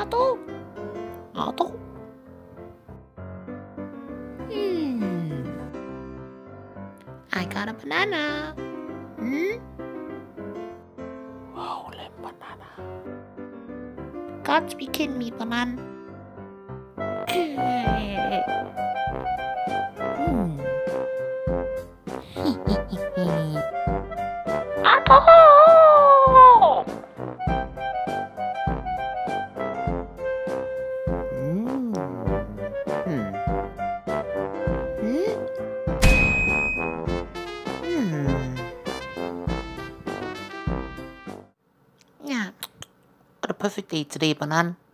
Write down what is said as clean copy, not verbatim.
auto. Auto. I got a banana. Holy banana. God's be kidding me, banana. Auto. Yeah, got a perfect day today, Banan.